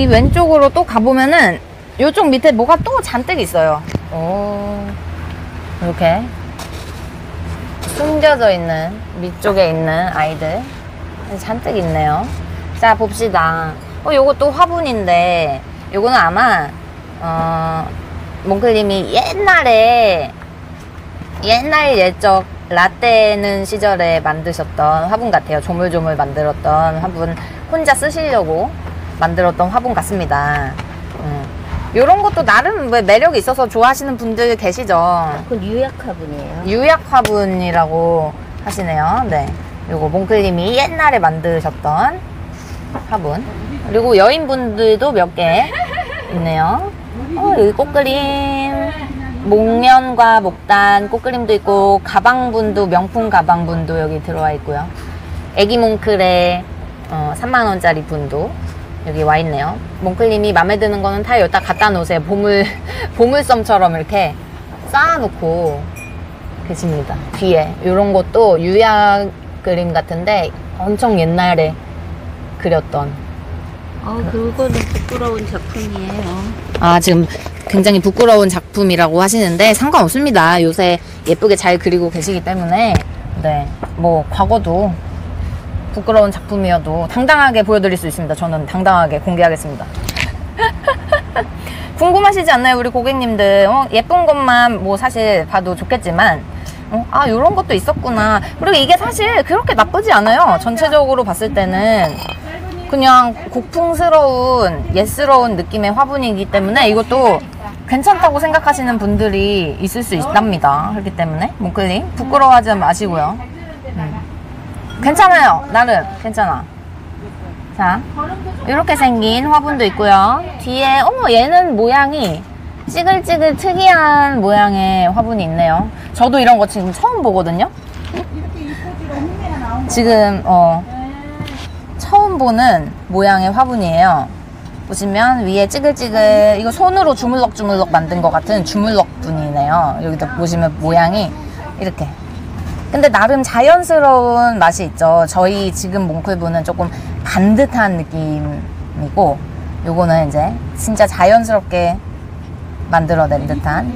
이 왼쪽으로 또 가보면은 이쪽 밑에 뭐가 또 잔뜩 있어요. 오, 이렇게 숨겨져 있는 밑쪽에 있는 아이들 잔뜩 있네요. 자, 봅시다. 요거 또 화분인데 요거는 아마 몽클님이 옛날 옛적 라떼는 시절에 만드셨던 화분 같아요. 조물조물 만들었던 화분, 혼자 쓰시려고 만들었던 화분 같습니다. 요런 것도 나름 매력이 있어서 좋아하시는 분들 계시죠. 그건 유약 화분이에요. 유약 화분이라고 하시네요. 네, 요거 몽클님이 옛날에 만드셨던 화분. 그리고 여인분들도 몇 개 있네요. 여기 꽃그림, 목련과 목단 꽃그림도 있고, 가방분도, 명품 가방분도 여기 들어와 있고요. 애기 몽클의 3만원짜리 분도 여기 와 있네요. 몽클님이 마음에 드는 거는 다 여기다 갖다 놓으세요. 보물섬처럼 이렇게 쌓아놓고 계십니다. 뒤에 요런 것도 유약 그림 같은데 엄청 옛날에 그렸던. 그거는 부끄러운 작품이에요. 지금 굉장히 부끄러운 작품이라고 하시는데 상관없습니다. 요새 예쁘게 잘 그리고 계시기 때문에. 네, 뭐 과거도 부끄러운 작품이어도 당당하게 보여드릴 수 있습니다. 저는 당당하게 공개하겠습니다. 궁금하시지 않나요, 우리 고객님들? 예쁜 것만 뭐 사실 봐도 좋겠지만 요런 것도 있었구나. 그리고 이게 사실 그렇게 나쁘지 않아요. 전체적으로 봤을 때는 그냥 고풍스러운 예스러운 느낌의 화분이기 때문에 이것도 괜찮다고 생각하시는 분들이 있을 수 있답니다. 그렇기 때문에 몽클님 부끄러워하지 마시고요. 괜찮아요. 나름 괜찮아. 자, 이렇게 생긴 화분도 있고요. 뒤에 얘는 모양이 찌글찌글 특이한 모양의 화분이 있네요. 저도 이런 거 지금 처음 보거든요. 지금 처음 보는 모양의 화분이에요. 보시면 위에 찌글찌글, 이거 손으로 주물럭주물럭 만든 것 같은 주물럭 분이네요. 여기도 보시면 모양이 이렇게. 근데 나름 자연스러운 맛이 있죠. 저희 지금 몽클분은 조금 반듯한 느낌이고, 요거는 이제 진짜 자연스럽게 만들어낸 듯한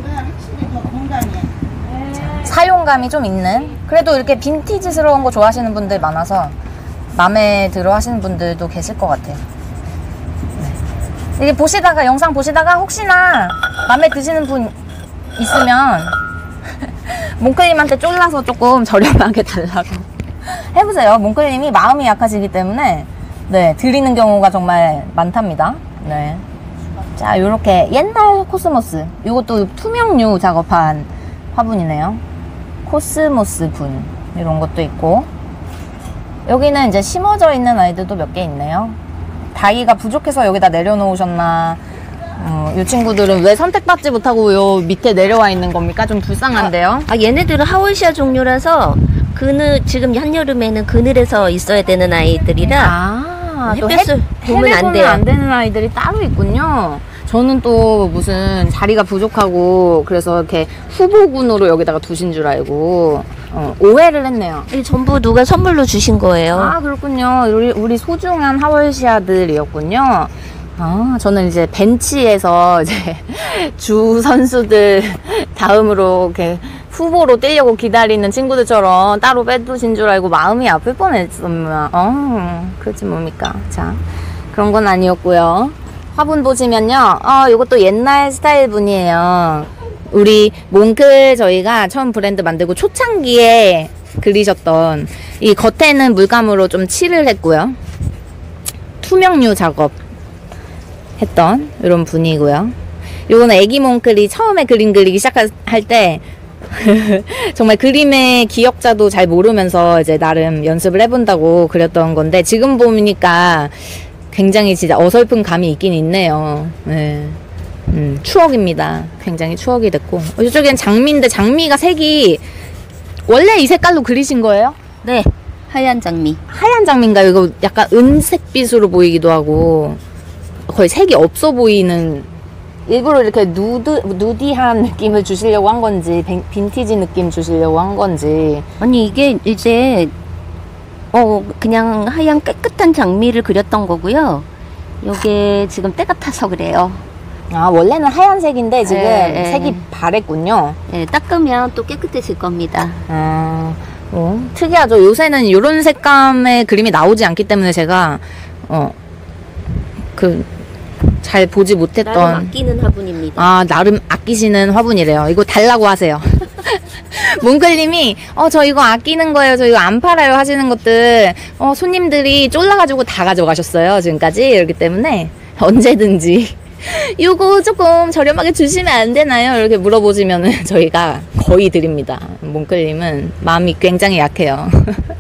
사용감이 좀 있는, 그래도 이렇게 빈티지스러운 거 좋아하시는 분들 많아서 마음에 들어 하시는 분들도 계실 것 같아요. 이게 보시다가, 영상 보시다가 혹시나 마음에 드시는 분 있으면 몽클님한테 쫄라서 조금 저렴하게 달라고 해보세요. 몽클님이 마음이 약하시기 때문에 네, 드리는 경우가 정말 많답니다. 네. 자, 요렇게 옛날 코스모스, 요것도 투명류 작업한 화분이네요. 코스모스 분, 이런 것도 있고, 여기는 이제 심어져 있는 아이들도 몇 개 있네요. 다이가 부족해서 여기다 내려놓으셨나. 이 친구들은 왜 선택받지 못하고 요 밑에 내려와 있는 겁니까? 좀 불쌍한데요? 얘네들은 하월시아 종류라서 지금 한여름에는 그늘에서 있어야 되는 아이들이라 햇볕을 보면 안 돼요. 안 되는 아이들이 따로 있군요. 저는 또 무슨 자리가 부족하고 그래서 이렇게 후보군으로 여기다가 두신 줄 알고 오해를 했네요. 전부 누가 선물로 주신 거예요. 그렇군요. 우리 소중한 하월시아들이었군요. 저는 이제 벤치에서 이제 주 선수들 다음으로 이렇게 후보로 뛰려고 기다리는 친구들처럼 따로 빼두신 줄 알고 마음이 아플 뻔했습니다. 그렇지 뭡니까? 자, 그런 건 아니었고요. 화분 보시면요. 요것도 옛날 스타일 분이에요. 우리 몽클 저희가 처음 브랜드 만들고 초창기에 그리셨던, 이 겉에는 물감으로 좀 칠을 했고요. 투명류 작업 했던 이런 분이고요. 요거는 애기 몽클이 처음에 그림 그리기 시작할 때 정말 그림의 기억자도 잘 모르면서 이제 나름 연습을 해본다고 그렸던 건데, 지금 보니까 굉장히 진짜 어설픈 감이 있긴 있네요. 네. 추억입니다. 굉장히 추억이 됐고, 이쪽엔 장미인데 장미가 색이 원래 이 색깔로 그리신 거예요? 네, 하얀 장미. 하얀 장미인가요? 이거 약간 은색빛으로 보이기도 하고 거의 색이 없어 보이는, 일부러 이렇게 누디한 느낌을 주시려고 한 건지, 빈티지 느낌 주시려고 한 건지. 아니, 이게 이제 그냥 하얀 깨끗한 장미를 그렸던 거고요. 요게 지금 때가 타서 그래요. 아, 원래는 하얀색인데 지금 예, 예. 색이 바랬군요. 예, 닦으면 또 깨끗해질 겁니다. 특이하죠. 요새는 이런 색감의 그림이 나오지 않기 때문에 제가 잘 보지 못했던. 나름 아끼는 화분입니다. 아, 나름 아끼시는 화분이래요. 이거 달라고 하세요. 몽클님이 저 이거 아끼는 거예요. 저 이거 안 팔아요 하시는 것들 손님들이 쫄라가지고 다 가져가셨어요. 지금까지. 그렇기 때문에 언제든지 이거 조금 저렴하게 주시면 안 되나요? 이렇게 물어보시면은 저희가 거의 드립니다. 몽클님은 마음이 굉장히 약해요.